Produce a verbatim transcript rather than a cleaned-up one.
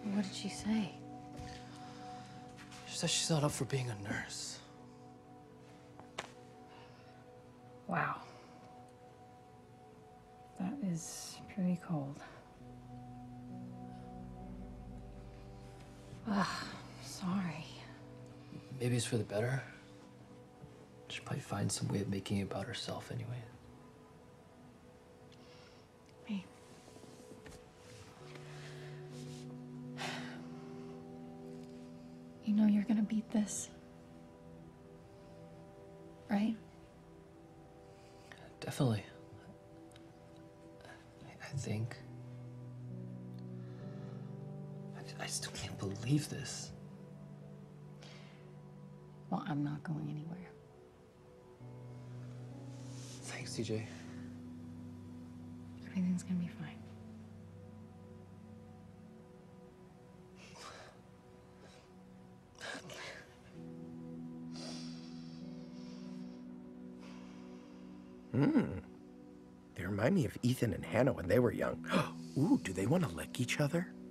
What did she say? She says she's not up for being a nurse. Wow. That is pretty cold. Ugh, sorry. Maybe it's for the better. She'll probably find some way of making it about herself anyway. Hey. You know you're gonna beat this, right? Definitely. I, I think. I, I still can't believe this. Well, I'm not going anywhere. Thanks, T J. Everything's gonna be fine. Hmm. They remind me of Ethan and Hannah when they were young. Ooh, do they want to lick each other?